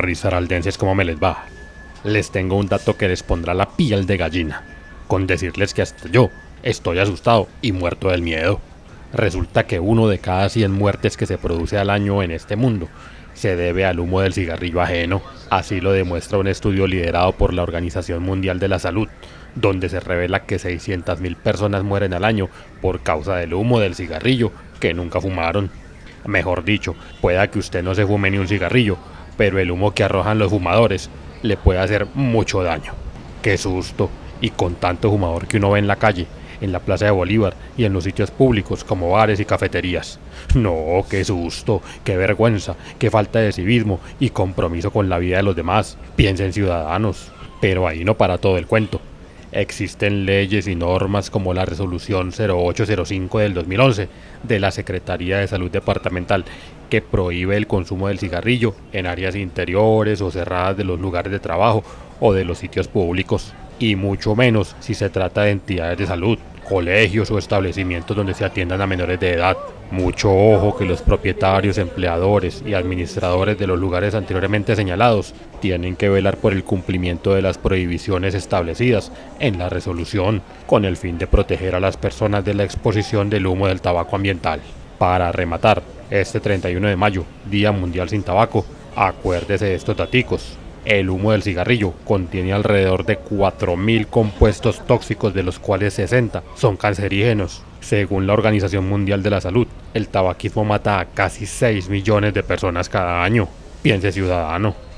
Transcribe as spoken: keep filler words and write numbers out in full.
Risaraldenses, ¿cómo me les va? Les tengo un dato que les pondrá la piel de gallina, con decirles que hasta yo estoy asustado y muerto del miedo. Resulta que uno de cada cien muertes que se produce al año en este mundo se debe al humo del cigarrillo ajeno. Así lo demuestra un estudio liderado por la Organización Mundial de la Salud, donde se revela que seiscientas mil personas mueren al año por causa del humo del cigarrillo que nunca fumaron. Mejor dicho, pueda que usted no se fume ni un cigarrillo, pero el humo que arrojan los fumadores le puede hacer mucho daño. ¡Qué susto! Y con tanto fumador que uno ve en la calle, en la Plaza de Bolívar y en los sitios públicos como bares y cafeterías. No, qué susto, qué vergüenza, qué falta de civismo y compromiso con la vida de los demás. Piensen, ciudadanos. Pero ahí no para todo el cuento. Existen leyes y normas como la Resolución cero ocho cero cinco del dos mil once de la Secretaría de Salud Departamental que prohíbe el consumo del cigarrillo en áreas interiores o cerradas de los lugares de trabajo o de los sitios públicos, y mucho menos si se trata de entidades de salud, colegios o establecimientos donde se atiendan a menores de edad. Mucho ojo que los propietarios, empleadores y administradores de los lugares anteriormente señalados tienen que velar por el cumplimiento de las prohibiciones establecidas en la resolución, con el fin de proteger a las personas de la exposición del humo del tabaco ambiental. Para rematar, este treinta y uno de mayo, Día Mundial sin Tabaco, acuérdese de estos daticos. El humo del cigarrillo contiene alrededor de cuatro mil compuestos tóxicos, de los cuales sesenta son cancerígenos. Según la Organización Mundial de la Salud, el tabaquismo mata a casi seis millones de personas cada año. Piense, ciudadano.